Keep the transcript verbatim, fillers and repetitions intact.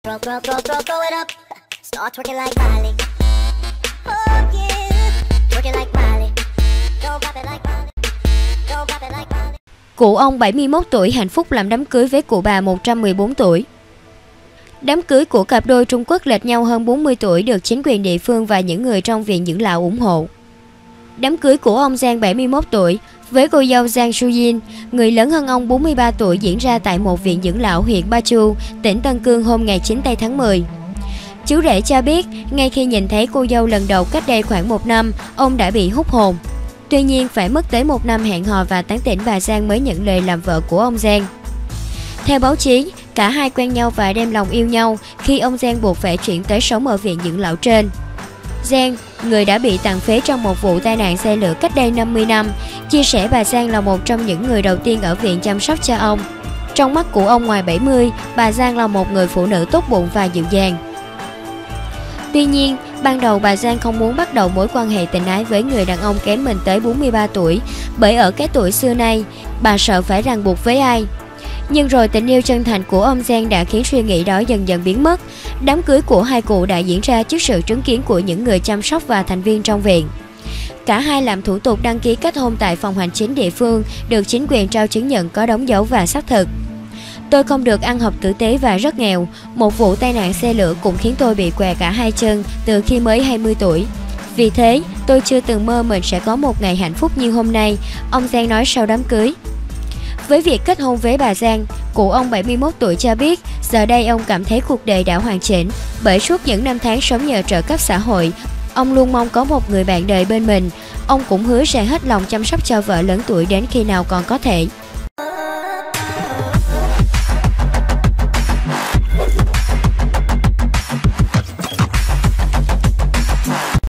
Throw, throw, throw, throw, throw it up. Start twerking like Miley. Oh yeah, twerking like Miley. Don't pop it like Miley. Don't pop it like Miley. Cụ ông bảy mươi mốt tuổi hạnh phúc làm đám cưới với cụ bà một trăm mười bốn tuổi. Đám cưới của cặp đôi Trung Quốc lệch nhau hơn bốn mươi tuổi được chính quyền địa phương và những người trong viện dưỡng lão ủng hộ. Đám cưới của ông Giang bảy mươi mốt tuổi với cô dâu Giang Shuyin, người lớn hơn ông bốn mươi ba tuổi, diễn ra tại một viện dưỡng lão huyện Ba Chu, tỉnh Tân Cương hôm ngày chín tây tháng mười. Chú rể cho biết, ngay khi nhìn thấy cô dâu lần đầu cách đây khoảng một năm, ông đã bị hút hồn. Tuy nhiên, phải mất tới một năm hẹn hò và tán tỉnh bà Giang mới nhận lời làm vợ của ông Giang. Theo báo chí, cả hai quen nhau và đem lòng yêu nhau khi ông Giang buộc phải chuyển tới sống ở viện dưỡng lão trên. Giang, người đã bị tàn phế trong một vụ tai nạn xe lửa cách đây năm mươi năm, chia sẻ bà Giang là một trong những người đầu tiên ở viện chăm sóc cho ông. Trong mắt của ông ngoài bảy mươi, bà Giang là một người phụ nữ tốt bụng và dịu dàng. Tuy nhiên, ban đầu bà Giang không muốn bắt đầu mối quan hệ tình ái với người đàn ông kém mình tới bốn mươi ba tuổi, bởi ở cái tuổi xưa nay, bà sợ phải ràng buộc với ai. Nhưng rồi tình yêu chân thành của ông Giang đã khiến suy nghĩ đó dần dần biến mất. Đám cưới của hai cụ đã diễn ra trước sự chứng kiến của những người chăm sóc và thành viên trong viện. Cả hai làm thủ tục đăng ký kết hôn tại phòng hành chính địa phương, được chính quyền trao chứng nhận có đóng dấu và xác thực. Tôi không được ăn học tử tế và rất nghèo. Một vụ tai nạn xe lửa cũng khiến tôi bị què cả hai chân từ khi mới hai mươi tuổi. Vì thế, tôi chưa từng mơ mình sẽ có một ngày hạnh phúc như hôm nay, ông Giang nói sau đám cưới. Với việc kết hôn với bà Giang, cụ ông bảy mươi mốt tuổi cho biết giờ đây ông cảm thấy cuộc đời đã hoàn chỉnh, bởi suốt những năm tháng sống nhờ trợ cấp xã hội, ông luôn mong có một người bạn đời bên mình. Ông cũng hứa sẽ hết lòng chăm sóc cho vợ lớn tuổi đến khi nào còn có thể.